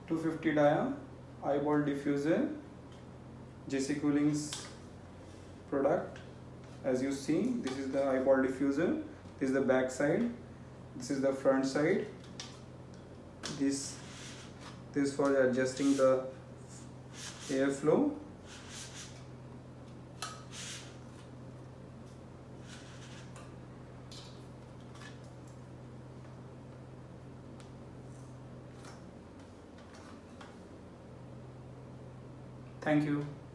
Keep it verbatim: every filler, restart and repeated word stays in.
two fifty dia eyeball diffuser, C Cooling's product. As you see, this is the eyeball diffuser, this is the back side, this is the front side. This this for adjusting the airflow. Thank you.